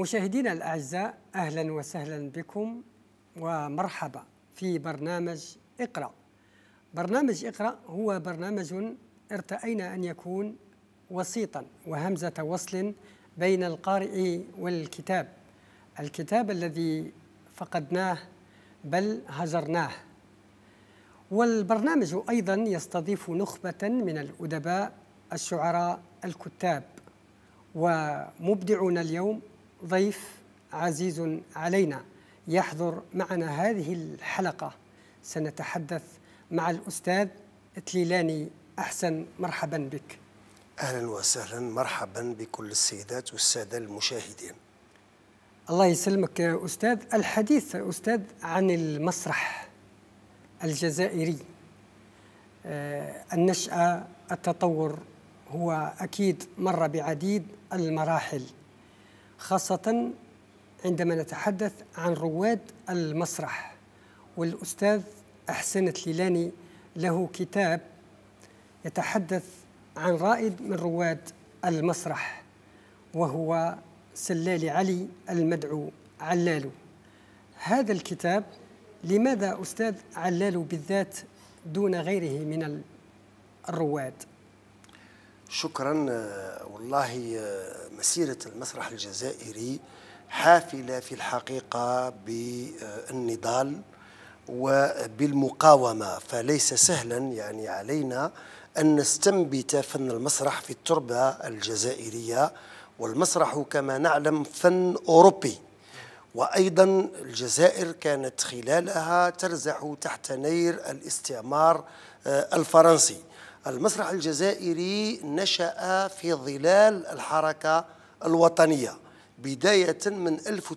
مشاهدينا الأعزاء، أهلا وسهلا بكم ومرحبا في برنامج اقرأ. برنامج اقرأ هو برنامج ارتأينا أن يكون وسيطا وهمزة وصل بين القارئ والكتاب، الكتاب الذي فقدناه بل هجرناه. والبرنامج أيضا يستضيف نخبة من الأدباء الشعراء الكتاب، ومبدعنا اليوم ضيف عزيز علينا يحضر معنا هذه الحلقة. سنتحدث مع الأستاذ تليلاني أحسن. مرحبا بك. أهلا وسهلا، مرحبا بكل السيدات والسادة المشاهدين. الله يسلمك أستاذ. الحديث أستاذ عن المسرح الجزائري، النشأة، التطور، هو أكيد مر بعديد المراحل، خاصة عندما نتحدث عن رواد المسرح. والأستاذ أحسن تليلاني له كتاب يتحدث عن رائد من رواد المسرح، وهو سلالي علي المدعو علالو. هذا الكتاب، لماذا أستاذ علالو بالذات دون غيره من الرواد؟ شكرا. والله مسيرة المسرح الجزائري حافلة في الحقيقة بالنضال وبالمقاومة، فليس سهلا يعني علينا أن نستنبت فن المسرح في التربة الجزائرية. والمسرح كما نعلم فن أوروبي، وأيضا الجزائر كانت خلالها ترزح تحت نير الاستعمار الفرنسي. المسرح الجزائري نشأ في ظلال الحركة الوطنية بداية من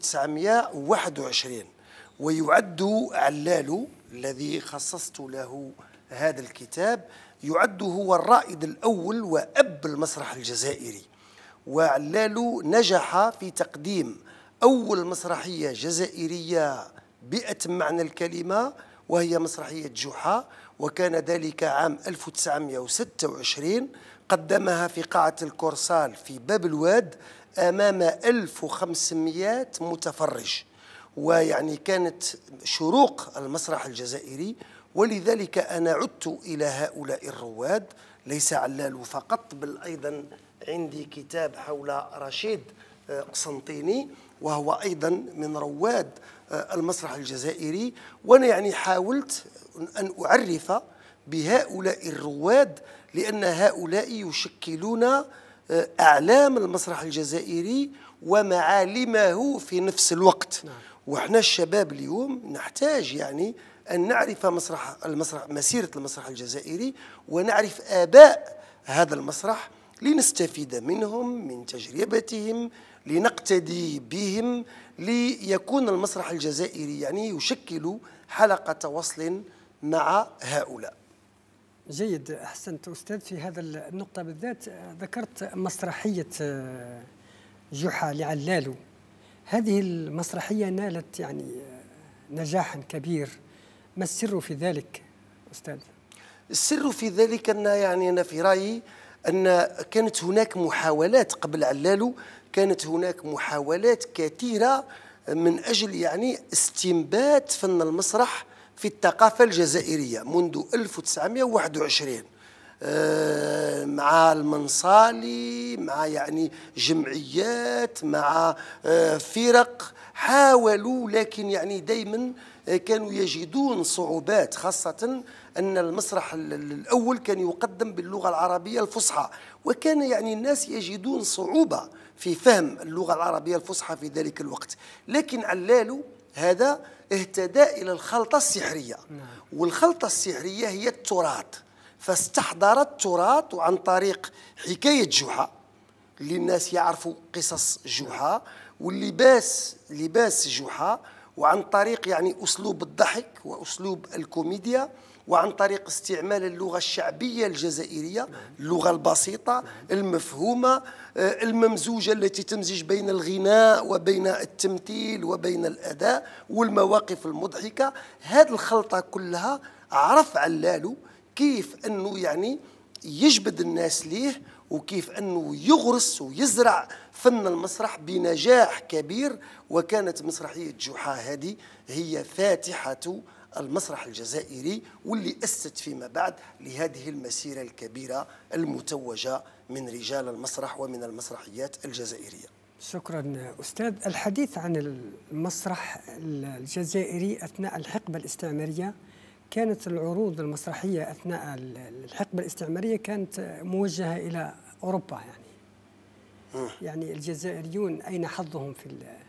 1921، ويعد علالو الذي خصصت له هذا الكتاب يعد هو الرائد الأول وأب المسرح الجزائري. وعلالو نجح في تقديم أول مسرحية جزائرية بأتم معنى الكلمة، وهي مسرحية جحا، وكان ذلك عام 1926. قدمها في قاعة الكورسال في باب الواد أمام 1500 متفرج، ويعني كانت شروق المسرح الجزائري. ولذلك أنا عدت إلى هؤلاء الرواد، ليس علالو فقط بل أيضا عندي كتاب حول رشيد قسنطيني، وهو أيضا من رواد المسرح الجزائري. وأنا يعني حاولت أن أعرف بهؤلاء الرواد، لأن هؤلاء يشكلون أعلام المسرح الجزائري ومعالمه في نفس الوقت. وإحنا الشباب اليوم نحتاج يعني أن نعرف مسيرة المسرح الجزائري، ونعرف آباء هذا المسرح لنستفيد منهم، من تجربتهم، لنقتدي بهم، ليكون المسرح الجزائري يعني يشكل حلقة وصل مع هؤلاء. جيد، أحسنت أستاذ. في هذا النقطة بالذات ذكرت مسرحية جحا لعلالو. هذه المسرحية نالت يعني نجاحا كبير، ما السر في ذلك أستاذ؟ السر في ذلك أن يعني أنا في رأيي أن كانت هناك محاولات قبل علالو، كانت هناك محاولات كثيرة من أجل يعني استنبات فن المسرح في الثقافة الجزائرية منذ 1921، مع المنصالي، مع يعني جمعيات، مع فرق حاولوا، لكن يعني دائما كانوا يجدون صعوبات، خاصة أن المسرح الأول كان يقدم باللغة العربية الفصحى، وكان يعني الناس يجدون صعوبة في فهم اللغة العربية الفصحى في ذلك الوقت. لكن علالو هذا اهتدى إلى الخلطة السحرية، والخلطة السحرية هي التراث، فاستحضر التراث عن طريق حكاية جحا، اللي الناس يعرفوا قصص جحا واللباس، لباس جحا، وعن طريق يعني أسلوب الضحك وأسلوب الكوميديا، وعن طريق استعمال اللغة الشعبية الجزائرية، اللغة البسيطة المفهومة الممزوجة، التي تمزج بين الغناء وبين التمثيل وبين الأداء والمواقف المضحكة. هذه الخلطة كلها عرف علالو كيف أنه يعني يجبد الناس ليه وكيف أنه يغرس ويزرع فن المسرح بنجاح كبير. وكانت مسرحية جحا هذه هي فاتحة المسرح الجزائري، واللي أسست فيما بعد لهذه المسيرة الكبيرة المتوجة من رجال المسرح ومن المسرحيات الجزائرية. شكرا أستاذ. الحديث عن المسرح الجزائري أثناء الحقبة الاستعمارية، كانت العروض المسرحية أثناء الحقبة الاستعمارية كانت موجهة إلى أوروبا، يعني الجزائريون أين حظهم في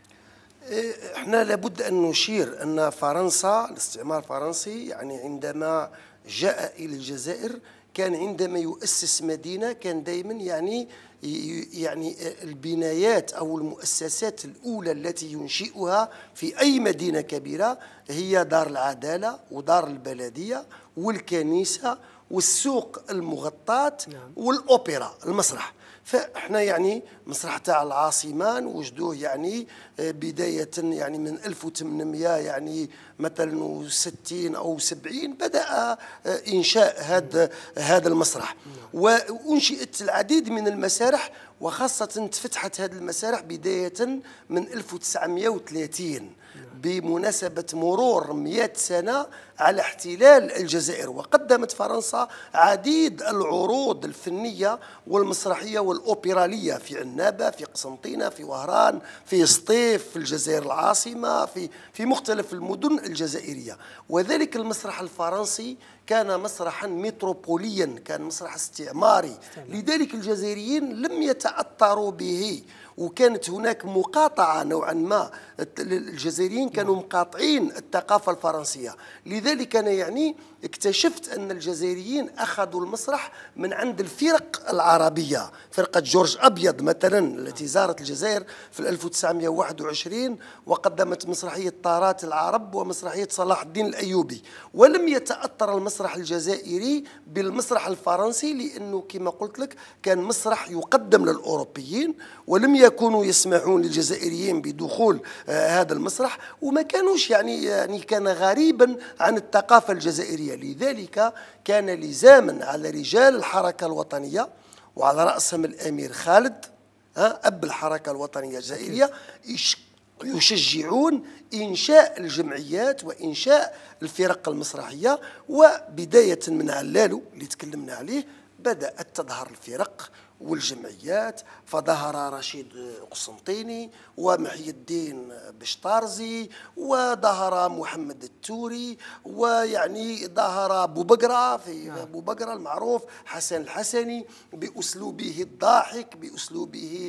احنا لابد أن نشير أن فرنسا، الاستعمار الفرنسي، يعني عندما جاء إلى الجزائر كان عندما يؤسس مدينة كان دائما يعني البنايات أو المؤسسات الأولى التي ينشئها في أي مدينة كبيرة هي دار العدالة ودار البلدية والكنيسة والسوق المغطاة والأوبرا المسرح. فاحنا يعني مسرح تاع العاصمة نوجدوه يعني بداية يعني من 1800 يعني مثلا 60 أو 70 بدأ إنشاء هذا المسرح، وأنشئت العديد من المسارح، وخاصة تفتحت هذه المسارح بداية من 1930 بمناسبة مرور 100 سنة على احتلال الجزائر. وقدمت فرنسا عديد العروض الفنية والمسرحية والأوبرالية في عنابة، في قسنطينة، في وهران، في سطيف، في الجزائر العاصمة، في مختلف المدن الجزائرية. وذلك المسرح الفرنسي كان مسرحا متروبوليا، كان مسرح استعماري، لذلك الجزائريين لم يتأثروا به، وكانت هناك مقاطعة نوعا ما، الجزائريين كانوا مقاطعين الثقافة الفرنسية. لذلك أنا يعني اكتشفت أن الجزائريين أخذوا المسرح من عند الفرق العربية، فرقة جورج أبيض مثلا التي زارت الجزائر في 1921 وقدمت مسرحية طارات العرب ومسرحية صلاح الدين الأيوبي. ولم يتأثر المسرح الجزائري بالمسرح الفرنسي، لأنه كما قلت لك كان مسرح يقدم للأوروبيين، ولم يكونوا يسمحون للجزائريين بدخول هذا المسرح، وما كانوش يعني كان غريبا عن الثقافة الجزائرية. لذلك كان لزاما على رجال الحركة الوطنية وعلى رأسهم الأمير خالد أب الحركة الوطنية الجزائرية يشجعون إنشاء الجمعيات وإنشاء الفرق المسرحية. وبداية من علالو اللي تكلمنا عليه بدأت تظهر الفرق والجمعيات، فظهر رشيد قسنطيني ومحي الدين بشطارزي، وظهر محمد التوري، ويعني ظهر بوبقرة في بوبقرة المعروف حسن الحسني بأسلوبه الضاحك، بأسلوبه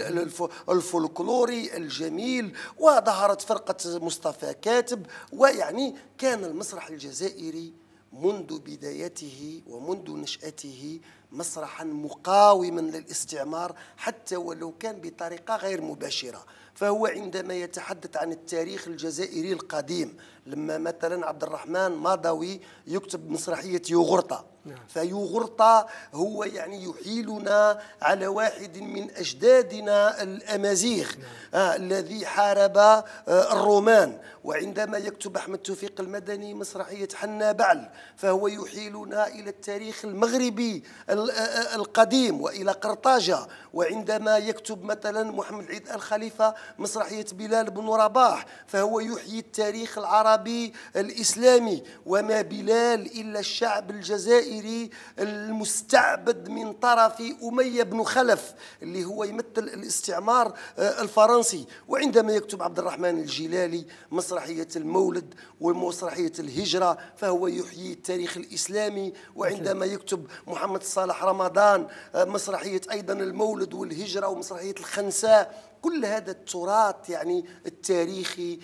الفولكلوري الجميل، وظهرت فرقة مصطفى كاتب. ويعني كان المسرح الجزائري منذ بدايته ومنذ نشأته مسرحا مقاوما للاستعمار، حتى ولو كان بطريقة غير مباشرة. فهو عندما يتحدث عن التاريخ الجزائري القديم، لما مثلا عبد الرحمن ماضوي يكتب مسرحية يوغرطة، فيوغرطة هو يعني يحيلنا على واحد من أجدادنا الأمازيغ الذي حارب الرومان. وعندما يكتب أحمد توفيق المدني مسرحية حنا بعل، فهو يحيلنا إلى التاريخ المغربي القديم وإلى قرطاجة. وعندما يكتب مثلا محمد عيد الخليفة مسرحية بلال بن رباح، فهو يحيي التاريخ العربي الإسلامي. وما بلال إلا الشعب الجزائري المستعبد من طرف أمية بن خلف اللي هو يمثل الاستعمار الفرنسي. وعندما يكتب عبد الرحمن الجلالي مسرحية المولد ومسرحية الهجرة، فهو يحيي التاريخ الإسلامي. وعندما يكتب محمد صالح رمضان مسرحية أيضا المولد والهجرة ومسرحية الخنساء، كل هذا التراث يعني التاريخي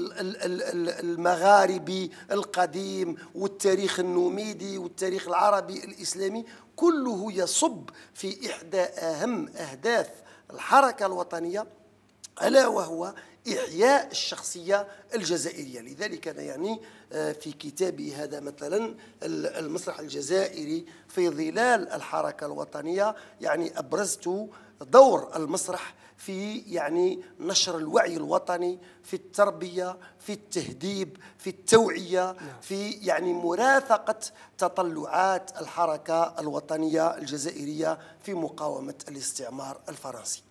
المغاربي القديم والتاريخ النوميدي والتاريخ العربي الإسلامي كله يصب في إحدى أهم أهداف الحركة الوطنية، ألا وهو إحياء الشخصية الجزائرية. لذلك أنا يعني في كتابي هذا مثلا المسرح الجزائري في ظلال الحركة الوطنية يعني أبرزت دور المسرح في يعني نشر الوعي الوطني، في التربية، في التهذيب، في التوعية، في يعني مرافقة تطلعات الحركة الوطنية الجزائرية في مقاومة الاستعمار الفرنسي.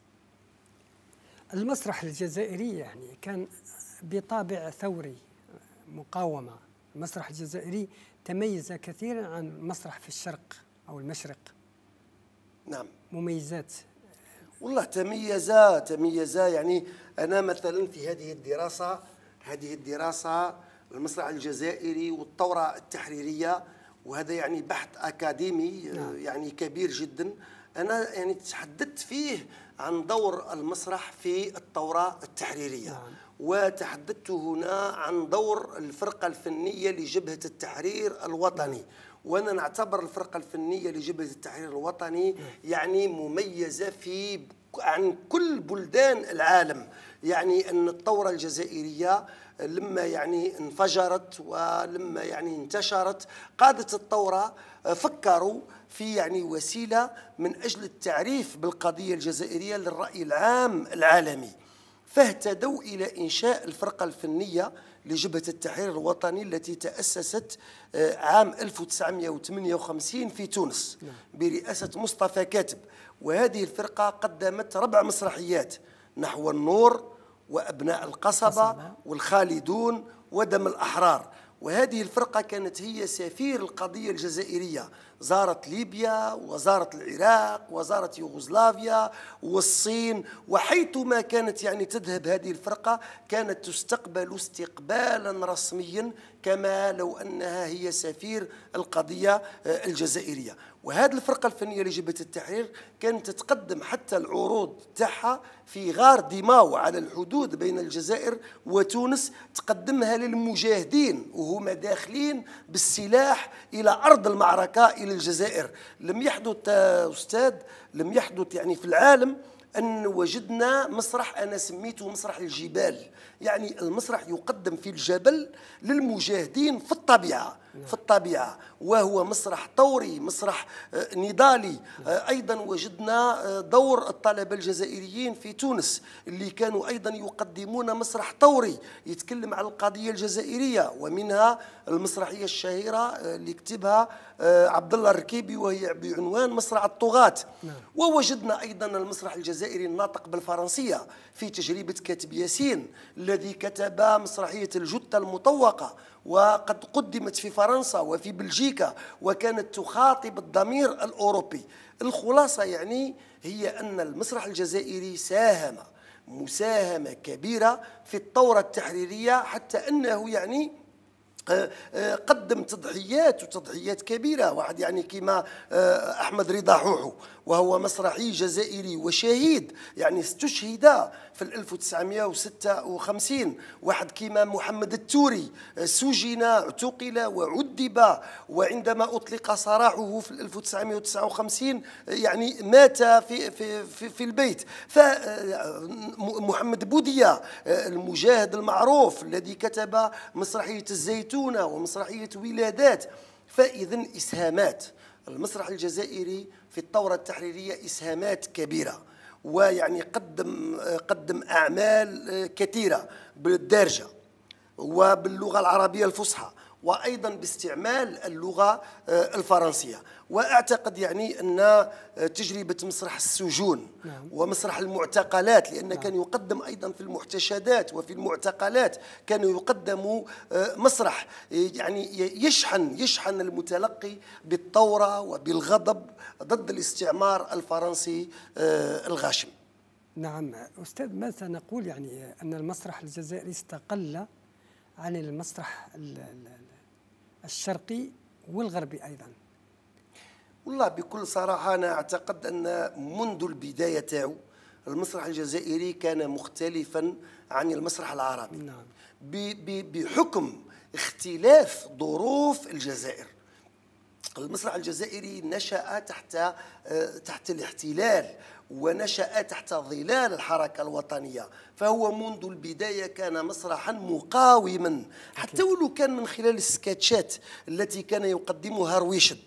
المسرح الجزائري يعني كان بطابع ثوري مقاومة. المسرح الجزائري تميز كثيرا عن المسرح في الشرق أو المشرق. نعم، مميزات. والله تميز. يعني أنا مثلا في هذه الدراسة المسرح الجزائري والثورة التحريرية، وهذا يعني بحث أكاديمي يعني كبير جدا. أنا يعني تحدثت فيه عن دور المسرح في الثورة التحريرية، وتحدثت هنا عن دور الفرقة الفنية لجبهة التحرير الوطني. وأنا نعتبر الفرقة الفنية لجبهة التحرير الوطني يعني مميزة عن كل بلدان العالم. يعني أن الثورة الجزائرية لما يعني انفجرت ولما يعني انتشرت، قادة الثورة فكروا في يعني وسيلة من أجل التعريف بالقضية الجزائرية للرأي العام العالمي، فاهتدوا إلى إنشاء الفرقة الفنية لجبهة التحرير الوطني التي تأسست عام 1958 في تونس برئاسة مصطفى كاتب. وهذه الفرقة قدمت 4 مسرحيات: نحو النور، وأبناء القصبة، والخالدون، ودم الأحرار. وهذه الفرقة كانت هي سفير القضية الجزائرية، زارت ليبيا وزارت العراق وزارت يوغوسلافيا والصين، وحيثما كانت يعني تذهب هذه الفرقة كانت تستقبل استقبالا رسميا كما لو أنها هي سفير القضية الجزائرية. وهذه الفرقة الفنية لجبهة التحرير كانت تقدم حتى العروض تاعها في غار ديماو على الحدود بين الجزائر وتونس، تقدمها للمجاهدين وهم داخلين بالسلاح إلى أرض المعركة إلى الجزائر. لم يحدث أستاذ، لم يحدث يعني في العالم أن وجدنا مسرح أنا سميته مسرح الجبال. يعني المسرح يقدم في الجبل للمجاهدين في الطبيعة، وهو مسرح ثوري، مسرح نضالي. أيضا وجدنا دور الطلبة الجزائريين في تونس اللي كانوا أيضا يقدمون مسرح ثوري يتكلم عن القضية الجزائرية، ومنها المسرحية الشهيرة اللي كتبها عبد الله الركيبي وهي بعنوان مسرح الطغاة. ووجدنا أيضا المسرح الجزائري الناطق بالفرنسية في تجربة كاتب ياسين الذي كتب مسرحية الجثة المطوقة، وقد قدمت في فرنسا وفي بلجيكا وكانت تخاطب الضمير الأوروبي. الخلاصة يعني هي أن المسرح الجزائري ساهم مساهمة كبيرة في الثورة التحريرية، حتى أنه يعني قدم تضحيات كبيرة. واحد يعني كما أحمد رضا حوحو وهو مسرحي جزائري وشهيد، يعني استشهد في 1956. واحد كما محمد التوري سجن، اعتقل وعذب، وعندما أطلق سراحه في 1959 يعني مات في البيت. فمحمد بودية المجاهد المعروف الذي كتب مسرحية الزيتونة ومسرحية ولادات. فإذا إسهامات المسرح الجزائري في الثورة التحريرية إسهامات كبيرة، ويعني قدم أعمال كثيرة بالدارجة وباللغة العربية الفصحى، وأيضا باستعمال اللغة الفرنسية. وأعتقد يعني أن تجربة مسرح السجون ومسرح المعتقلات، لأن كان يقدم أيضا في المحتشدات وفي المعتقلات كان يقدم مسرح يعني يشحن المتلقي بالثورة وبالغضب ضد الاستعمار الفرنسي الغاشم. نعم أستاذ، ماذا نقول يعني أن المسرح الجزائري استقل عن المسرح الشرقي والغربي أيضا؟ والله بكل صراحة أنا أعتقد أن منذ البداية تاعو المسرح الجزائري كان مختلفا عن المسرح العربي. بحكم اختلاف ظروف الجزائر. المسرح الجزائري نشأ تحت الاحتلال، ونشأ تحت ظلال الحركة الوطنية، فهو منذ البداية كان مسرحا مقاوما، حتى ولو كان من خلال السكتشات التي كان يقدمها رويشد.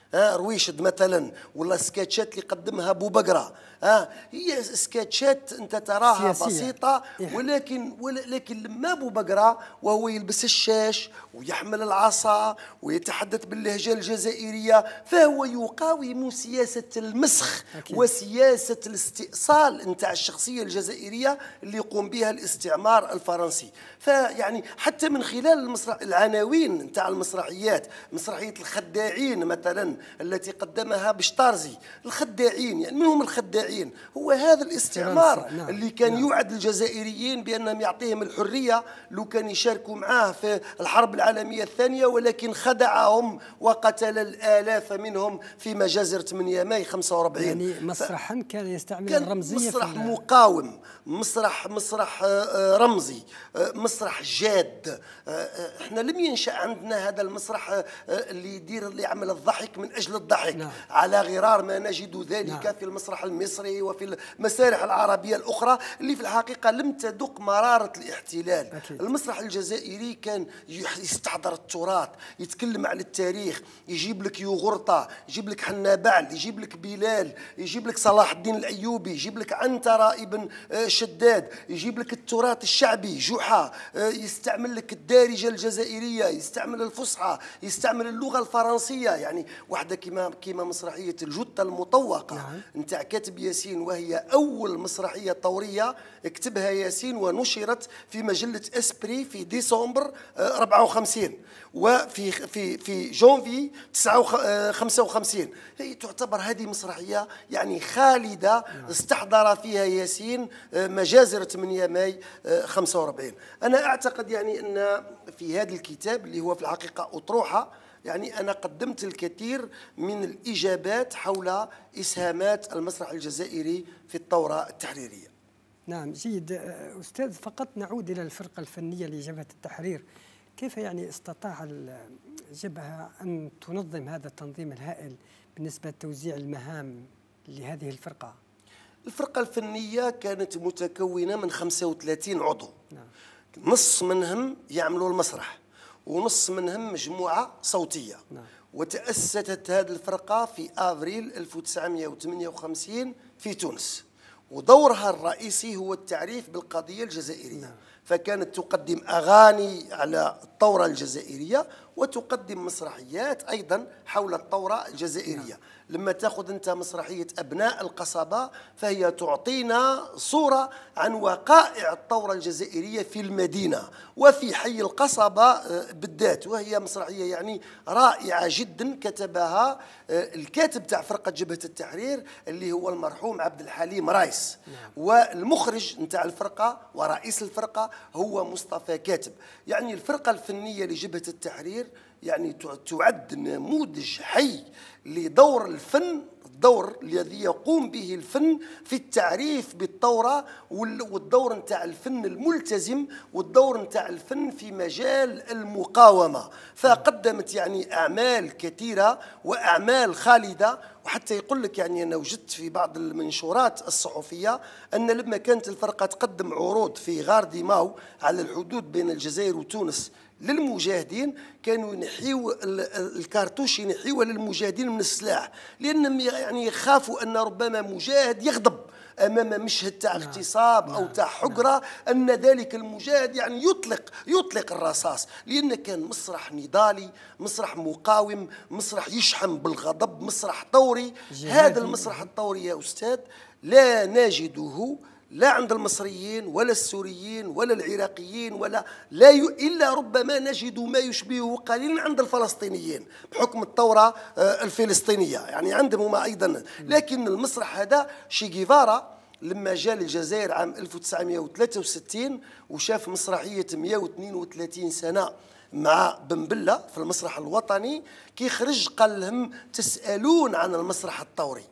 رويشد مثلا، ولا سكتشات اللي قدمها بوبقرة، هي سكتشات انت تراها سياسية. بسيطة، ولكن لما بوبقرة وهو يلبس الشاش ويحمل العصا ويتحدث باللهجة الجزائرية، فهو يقاوم سياسة المسخ وسياسة الاستئصال نتاع الشخصية الجزائرية اللي يقوم بها الاستعمار الفرنسي. فيعني حتى من خلال العناوين نتاع المسرحيات، مسرحية الخداعين مثلا التي قدمها بشطارزي، الخداعين يعني من هم الخداعين؟ هو هذا الاستعمار اللي كان يوعد الجزائريين بأنهم يعطيهم الحرية لو كان يشاركوا معاه في الحرب العالمية الثانية، ولكن خدعهم وقتل الآلاف منهم في مجازر 8 ماي 45. يعني مسرحا كان يستعمل الرمزية، مسرح مقاوم، مسرح رمزي، مسرح جاد. احنا لم ينشأ عندنا هذا المسرح اللي يعمل الضحك من أجل الضحك، على غرار ما نجد ذلك في المسرح المصري وفي المسارح العربية الأخرى اللي في الحقيقة لم تذق مرارة الاحتلال. المسرح الجزائري كان يستحضر التراث، يتكلم عن التاريخ، يجيب لك يوغورطة، يجيب لك حنا بعل، يجيب لك بلال، يجيب لك صلاح الدين الأيوبي، يجيب لك عنترة ابن شداد، يجيب لك التراث الشعبي جحا، يستعمل لك الدارجة الجزائرية، يستعمل الفصحى، يستعمل اللغة الفرنسية. يعني واحدة كما مسرحية الجثة المطوقة نتاع كاتب ياسين، وهي أول مسرحية طورية كتبها ياسين ونشرت في مجلة اسبري في ديسمبر 54 وفي في جونفي 55. هي تعتبر هذه مسرحية يعني خالدة استحضر فيها ياسين مجازر 8 ماي 45. أنا أعتقد يعني أن في هذا الكتاب اللي هو في الحقيقة أطروحة، يعني أنا قدمت الكثير من الإجابات حول إسهامات المسرح الجزائري في الثورة التحريرية. نعم جيد أستاذ. فقط نعود إلى الفرقة الفنية لجبهة التحرير، كيف يعني استطاع الجبهة أن تنظم هذا التنظيم الهائل بالنسبة لتوزيع المهام لهذه الفرقة؟ الفرقة الفنية كانت متكونة من 35 عضو، نص منهم يعملوا المسرح ونص منهم مجموعة صوتية. وتأسست هذه الفرقة في أفريل 1958 في تونس، ودورها الرئيسي هو التعريف بالقضية الجزائرية. فكانت تقدم أغاني على الثورة الجزائرية وتقدم مسرحيات أيضا حول الثورة الجزائرية. لما تأخذ أنت مسرحية أبناء القصبة فهي تعطينا صورة عن وقائع الثورة الجزائرية في المدينة وفي حي القصبة بالذات، وهي مسرحية يعني رائعة جدا كتبها الكاتب تاع فرقة جبهة التحرير اللي هو المرحوم عبد الحليم رايس، والمخرج نتاع الفرقة ورئيس الفرقة هو مصطفى كاتب. يعني الفرقة الفنية لجبهة التحرير يعني تعد نموذج حي لدور الفن، الدور الذي يقوم به الفن في التعريف بالثورة، والدور نتاع الفن الملتزم، والدور نتاع الفن في مجال المقاومة. فقدمت يعني أعمال كثيرة وأعمال خالدة. وحتى يقول لك يعني أنا وجدت في بعض المنشورات الصحفية أن لما كانت الفرقة تقدم عروض في غار ديماو على الحدود بين الجزائر وتونس للمجاهدين، كانوا ينحيوا الكارتوش ينحيوه للمجاهدين من السلاح، لأنهم يعني يخافوا أن ربما مجاهد يغضب أمام مشهد تاع اغتصاب أو تاع حجرة أن ذلك المجاهد يعني يطلق الرصاص، لأن كان مسرح نضالي، مسرح مقاوم، مسرح يشحن بالغضب، مسرح ثوري. هذا المسرح الثوري يا أستاذ لا نجده لا عند المصريين ولا السوريين ولا العراقيين إلا ربما نجد ما يشبهه قليلا عند الفلسطينيين بحكم الثورة الفلسطينية، يعني عندهم أيضا. لكن المسرح هذا شي جيفارا لما جاء للجزائر عام 1963 وشاف مسرحية 132 سنة مع بنبلة في المسرح الوطني، كي خرج قال لهم تسألون عن المسرح الثوري،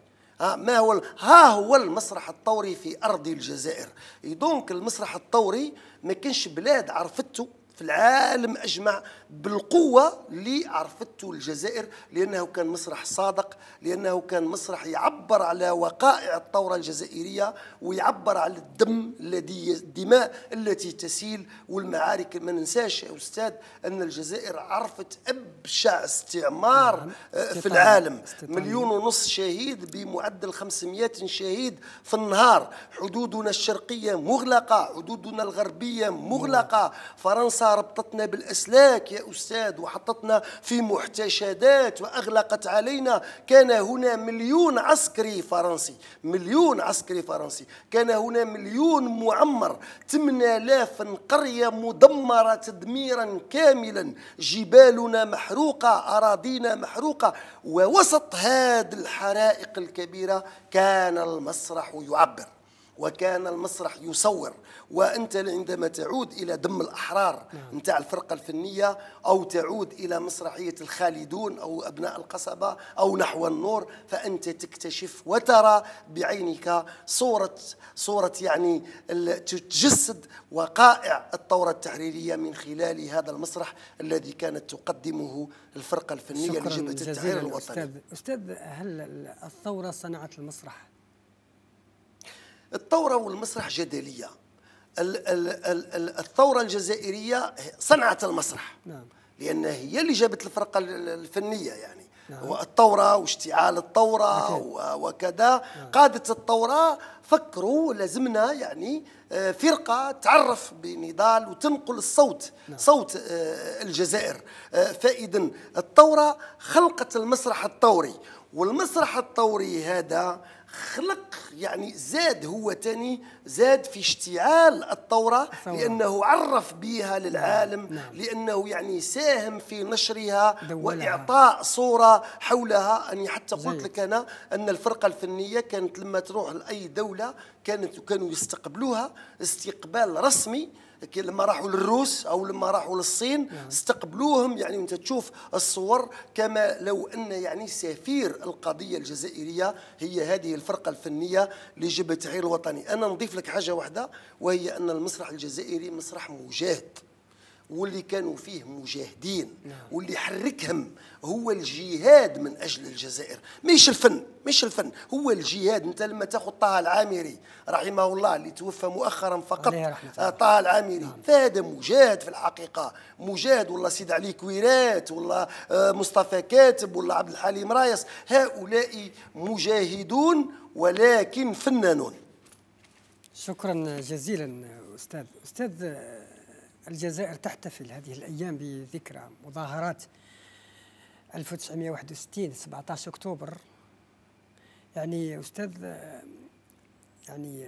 ها هو المسرح الثوري في أرض الجزائر. دونك المسرح الثوري ما كانش بلاد عرفته في العالم أجمع بالقوة اللي عرفته الجزائر، لأنه كان مسرح صادق، لأنه كان مسرح يعبر على وقائع الثورة الجزائرية ويعبر على الدماء التي تسيل والمعارك. ما ننساش يا أستاذ أن الجزائر عرفت أبشع استعمار في العالم، 1.5 مليون شهيد بمعدل 500 شهيد في النهار، حدودنا الشرقية مغلقة، حدودنا الغربية مغلقة، فرنسا ربطتنا بالأسلاك يا أستاذ وحطتنا في محتشدات وأغلقت علينا. كان هنا 1,000,000 عسكري فرنسي، 1,000,000 عسكري فرنسي، كان هنا 1,000,000 معمر، 8,000 قرية مدمرة تدميرا كاملا، جبالنا محروقة، أراضينا محروقة. ووسط هذه الحرائق الكبيرة كان المسرح يعبر وكان المسرح يصور. وأنت عندما تعود إلى دم الأحرار نتاع الفرقة الفنية، أو تعود إلى مسرحية الخالدون أو أبناء القصبة أو نحو النور، فأنت تكتشف وترى بعينك صورة يعني تجسد وقائع الثورة التحريرية من خلال هذا المسرح الذي كانت تقدمه الفرقة الفنية لجبهة التحرير الوطني. أستاذ، هل الثورة صنعت المسرح؟ الثورة والمسرح جدلية. الثورة الجزائرية صنعت المسرح، لأن هي اللي جابت الفرقة الفنية يعني. والثورة واشتعال الثورة وكذا قادت الثورة. فكروا لازمنا يعني فرقة تعرف بنضال وتنقل الصوت، صوت الجزائر. فإذا الثورة خلقت المسرح الثوري، والمسرح الثوري هذا خلق يعني زاد، هو تاني زاد في اشتعال الثورة، لأنه عرف بها للعالم، لأنه يعني ساهم في نشرها وإعطاء صورة حولها. أني حتى قلت لك أنا أن الفرقة الفنية كانت لما تروح لأي دولة كانوا يستقبلوها استقبال رسمي. لما راحوا للروس أو لما راحوا للصين استقبلوهم يعني، وانت تشوف الصور كما لو أن يعني سفير القضية الجزائرية هي هذه الفرقة الفنية لجبهة التحرير الوطني. أنا نضيف لك حاجة واحدة، وهي أن المسرح الجزائري مسرح مجاهد، واللي كانوا فيه مجاهدين، واللي حركهم هو الجهاد من أجل الجزائر، مش الفن هو الجهاد. انت لما تاخذ طه العامري رحمه الله اللي توفى مؤخرا فقط، طه العامري فهذا مجاهد في الحقيقة، مجاهد. والله سيد علي كويرات، والله مصطفى كاتب، والله عبد الحليم رايس، هؤلاء مجاهدون ولكن فنانون. شكرا جزيلا أستاذ. الجزائر تحتفل هذه الأيام بذكرى مظاهرات 1961 17 أكتوبر. يعني أستاذ، يعني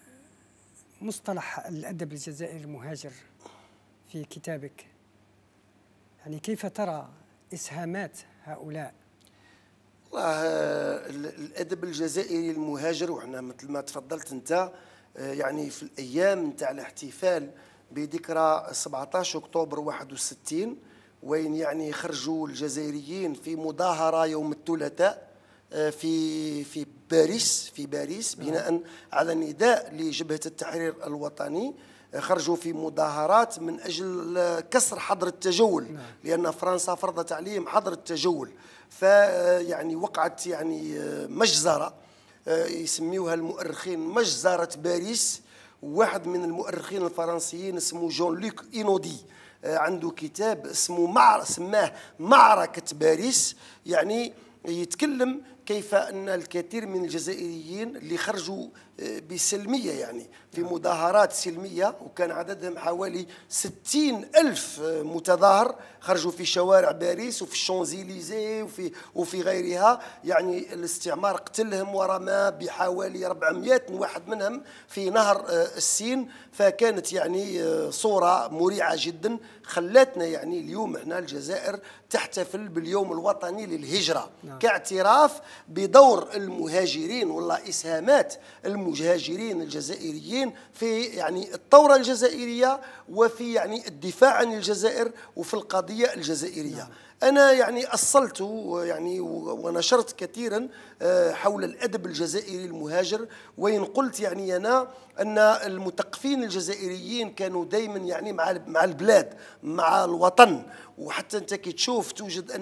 مصطلح الأدب الجزائري المهاجر في كتابك، يعني كيف ترى إسهامات هؤلاء؟ والله الأدب الجزائري المهاجر، وإحنا مثل ما تفضلت أنت يعني في الأيام نتاع الاحتفال بذكرى 17 أكتوبر 61، وين يعني خرجوا الجزائريين في مظاهرة يوم الثلاثاء في باريس بناء على نداء لجبهة التحرير الوطني. خرجوا في مظاهرات من أجل كسر حظر التجول، لأن فرنسا فرضت عليهم حظر التجول. فيعني وقعت يعني مجزرة يسميوها المؤرخين مجزرة باريس. واحد من المؤرخين الفرنسيين اسمه جون لوك إينودي عنده كتاب سماه معركة باريس، يعني يتكلم كيف أن الكثير من الجزائريين اللي خرجوا بسلمية يعني في مظاهرات سلمية، وكان عددهم حوالي 60,000 متظاهر خرجوا في شوارع باريس وفي الشانزيليزيه وفي غيرها. يعني الاستعمار قتلهم ورمى بحوالي 400 واحد منهم في نهر السين. فكانت يعني صورة مريعة جدا خلتنا يعني اليوم احنا الجزائر تحتفل باليوم الوطني للهجرة كاعتراف بدور المهاجرين، والله إسهامات المهاجرين الجزائريين في يعني الثورة الجزائرية وفي يعني الدفاع عن الجزائر وفي القضية الجزائرية. أنا يعني أصلت يعني ونشرت كثيرا حول الأدب الجزائري المهاجر، وإن قلت يعني أنا أن المثقفين الجزائريين كانوا دائما يعني مع البلاد، مع الوطن. وحتى أنت كي تشوف توجد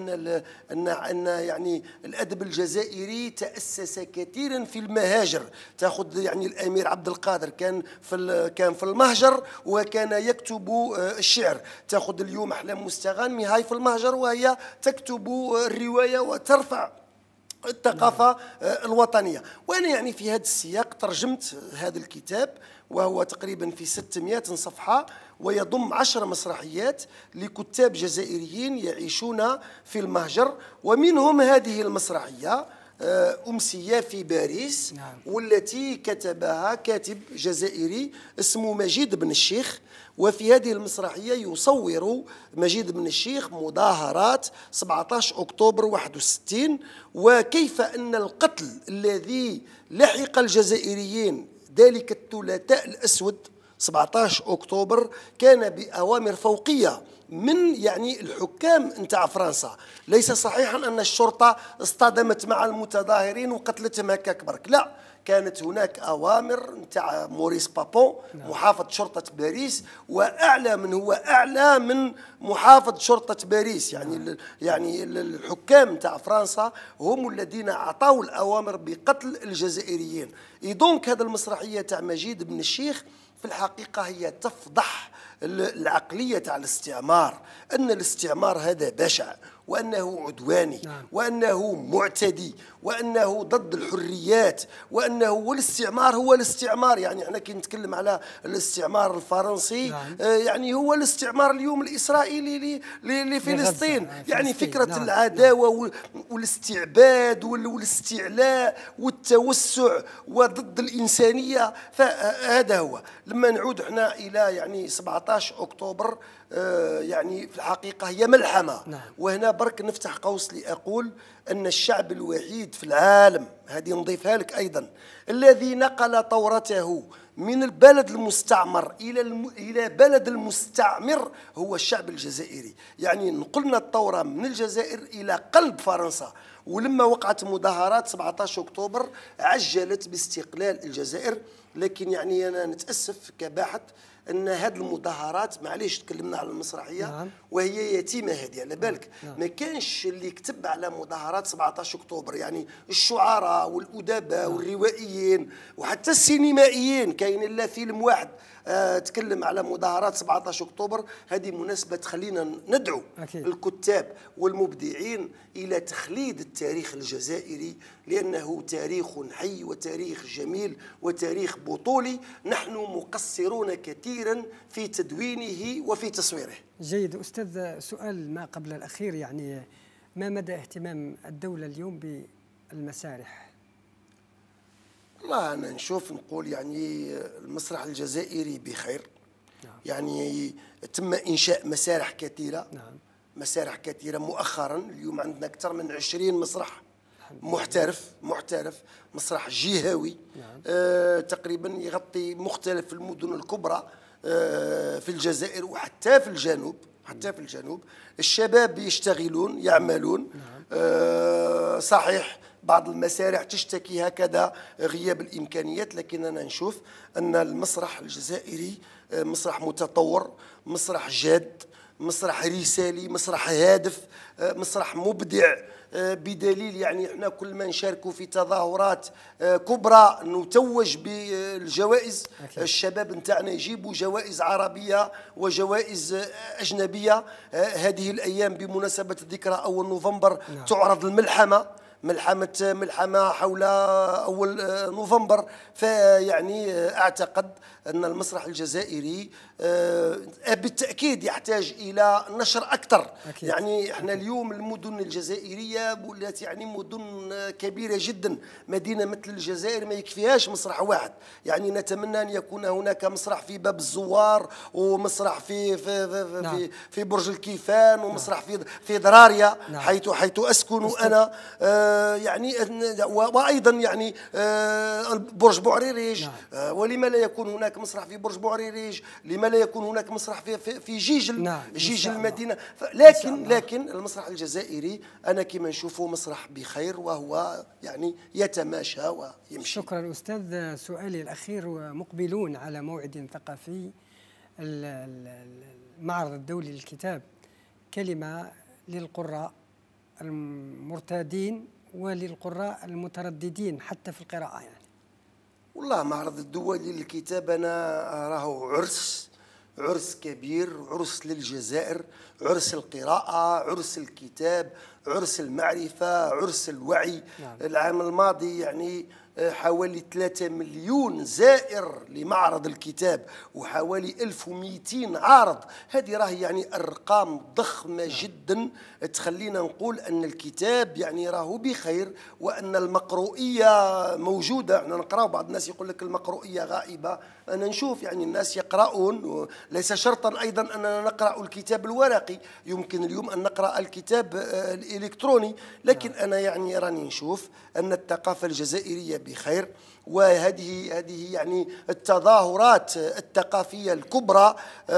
أن يعني الأدب الجزائري تأسس كثيرا في المهاجر. تأخذ يعني الأمير عبد القادر كان في المهجر وكان يكتب الشعر. تأخذ اليوم أحلام مستغانمي هاي في المهجر وهي تكتب الرواية وترفع الثقافة الوطنية. وأنا يعني في هذا السياق ترجمت هذا الكتاب، وهو تقريبا في 600 صفحة، ويضم 10 مسرحيات لكتاب جزائريين يعيشون في المهجر. ومنهم هذه المسرحية أمسية في باريس، والتي كتبها كاتب جزائري اسمه مجيد بن الشيخ. وفي هذه المسرحية يصور مجيد بن الشيخ مظاهرات 17 أكتوبر 61، وكيف أن القتل الذي لحق الجزائريين ذلك الثلاثاء الأسود 17 أكتوبر كان بأوامر فوقية من يعني الحكام نتاع فرنسا. ليس صحيحا أن الشرطة اصطدمت مع المتظاهرين وقتلتهم هكاك برك، لا، كانت هناك أوامر نتاع موريس بابون محافظ شرطة باريس، وأعلى من هو أعلى من محافظ شرطة باريس. يعني الحكام نتاع فرنسا هم الذين أعطوا الأوامر بقتل الجزائريين. دونك هذا المسرحية تاع مجيد بن الشيخ في الحقيقة هي تفضح العقلية تاع الاستعمار، أن الاستعمار هذا بشع، وأنه عدواني، وأنه معتدي، وأنه ضد الحريات، وأنه والاستعمار هو الاستعمار. يعني احنا كي نتكلم على الاستعمار الفرنسي يعني هو الاستعمار اليوم الإسرائيلي لفلسطين. يعني فكرة العداوة والاستعباد والاستعلاء والتوسع وضد الإنسانية، فهذا هو. لما نعود احنا إلى يعني 17 أكتوبر يعني في الحقيقة هي ملحمة. وهنا برك نفتح قوس لأقول أن الشعب الوحيد في العالم، هذه نضيفها لك أيضا، الذي نقل ثورته من البلد المستعمر إلى بلد المستعمر هو الشعب الجزائري. يعني نقلنا الثورة من الجزائر إلى قلب فرنسا. ولما وقعت مظاهرات 17 أكتوبر عجلت باستقلال الجزائر. لكن يعني أنا نتأسف كباحث أن هذه المظاهرات، معليش تكلمنا على المسرحية وهي يتيمة هذه على بالك، ما كانش اللي يكتب على مظاهرات 17 أكتوبر. يعني الشعراء والأدباء والروائيين وحتى السينمائيين، كاين إلا فيلم واحد تكلم على مظاهرات 17 أكتوبر. هذه مناسبة تخلينا ندعو الكتاب والمبدعين إلى تخليد التاريخ الجزائري، لأنه تاريخ حي وتاريخ جميل وتاريخ بطولي، نحن مقصرون كثيرا في تدوينه وفي تصويره. جيد أستاذ، سؤال ما قبل الأخير، يعني ما مدى اهتمام الدولة اليوم بالمسارح؟ والله أنا نقول يعني المسرح الجزائري بخير. يعني تم إنشاء مسارح كثيرة. مسارح كثيرة مؤخرا. اليوم عندنا أكثر من 20 مسرح محترف، مسرح جهوي تقريبا يغطي مختلف المدن الكبرى في الجزائر وحتى في الجنوب. الشباب يشتغلون يعملون. صحيح بعض المسارح تشتكي هكذا غياب الإمكانيات، لكن أنا نشوف أن المسرح الجزائري مسرح متطور، مسرح جاد، مسرح رسالي، مسرح هادف، مسرح مبدع. بدليل يعني احنا كل ما نشاركوا في تظاهرات كبرى نتوج بالجوائز. الشباب نتاعنا يجيبوا جوائز عربية وجوائز أجنبية. هذه الأيام بمناسبة ذكرى أول نوفمبر تعرض ملحمة حول أول نوفمبر. فيعني أعتقد أن المسرح الجزائري بالتأكيد يحتاج إلى نشر أكثر. يعني احنا اليوم المدن الجزائرية ولات يعني مدن كبيرة جدا. مدينة مثل الجزائر ما يكفيهاش مسرح واحد. يعني نتمنى أن يكون هناك مسرح في باب الزوار، ومسرح في برج الكيفان، ومسرح في ضراريا حيث أسكن أنا. يعني وأيضا يعني برج بوعريريج. ولما لا يكون هناك مسرح في برج بوعريريج؟ لما لا يكون هناك مسرح في جيجل؟ جيجل المدينة. لكن المسرح الجزائري أنا كما نشوفه مسرح بخير، وهو يعني يتماشى ويمشي. شكرا أستاذ. سؤالي الأخير، ومقبلون على موعد ثقافي المعرض الدولي للكتاب، كلمة للقراء المرتادين وللقراء المترددين حتى في القراءة يعني. والله معرض الدولي للكتاب أنا أراه عرس كبير، عرس للجزائر، عرس القراءة، عرس الكتاب، عرس المعرفة، عرس الوعي. العام الماضي يعني حوالي 3 مليون زائر لمعرض الكتاب، وحوالي 1200 عارض. هذه راهي يعني أرقام ضخمة جدا تخلينا نقول أن الكتاب يعني راهو بخير، وأن المقروئية موجودة. احنا نقرأ، بعض الناس يقول لك المقروئية غائبة. أنا نشوف يعني الناس يقرؤون، ليس شرطا أيضا أننا نقرأ الكتاب الورقي، يمكن اليوم أن نقرأ الكتاب الإلكتروني. لكن أنا يعني راني نشوف أن الثقافة الجزائرية بخير، وهذه يعني التظاهرات الثقافية الكبرى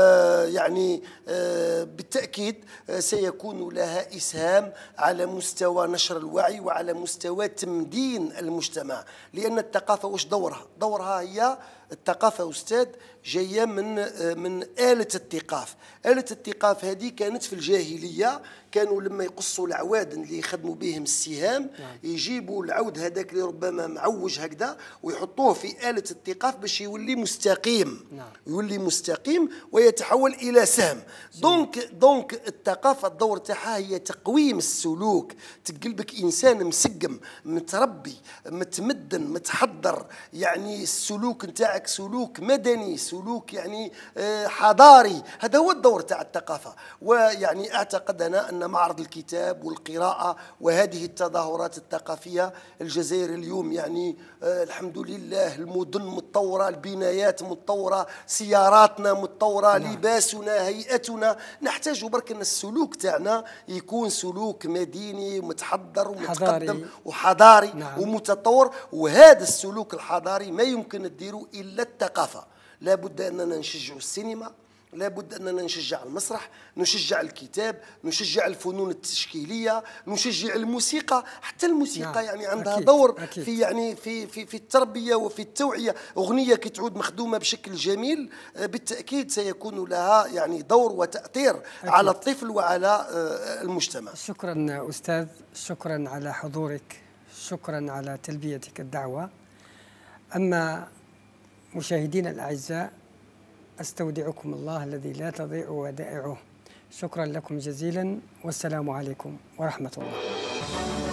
يعني بالتأكيد سيكون لها إسهام على مستوى نشر الوعي وعلى مستوى تمدين المجتمع. لأن الثقافة واش دورها هي الثقافة أستاذ جاية من آلة الثقاف. آلة الثقاف هذه كانت في الجاهلية، كانوا لما يقصوا العواد اللي يخدموا بهم السهام يجيبوا العود هذاك اللي ربما معوج هكذا ويحطوه في آلة الثقاف باش يولي مستقيم. يولي مستقيم ويتحول إلى سهم. دونك الثقافة الدور تاعها هي تقويم السلوك، تقلبك إنسان مسقم متربي متمدن متحضر، يعني السلوك نتاعك سلوك مدني، سلوك يعني حضاري. هذا هو الدور تاع الثقافة. ويعني أعتقد أنا أن معرض الكتاب والقراءة وهذه التظاهرات الثقافية، الجزائر اليوم يعني الحمد لله المدن متطورة، البنايات متطورة، سياراتنا متطورة، لباسنا، هيئتنا. نحتاج برك أن السلوك تاعنا يكون سلوك مديني متحضر ومتقدم وحضاري ومتطور. وهذا السلوك الحضاري ما يمكن نديره إلا الثقافة. لابد أننا نشجع السينما، لابد أننا نشجع المسرح، نشجع الكتاب، نشجع الفنون التشكيلية، نشجع الموسيقى. حتى الموسيقى يعني عندها دور في يعني في التربية وفي التوعية. أغنية كي تعود مخدومة بشكل جميل بالتأكيد سيكون لها يعني دور وتأثير على الطفل وعلى المجتمع. شكرا أستاذ، شكرا على حضورك، شكرا على تلبيتك الدعوة. أما مشاهدينا الأعزاء، أستودعكم الله الذي لا تضيع ودائعه. شكرا لكم جزيلا، والسلام عليكم ورحمة الله.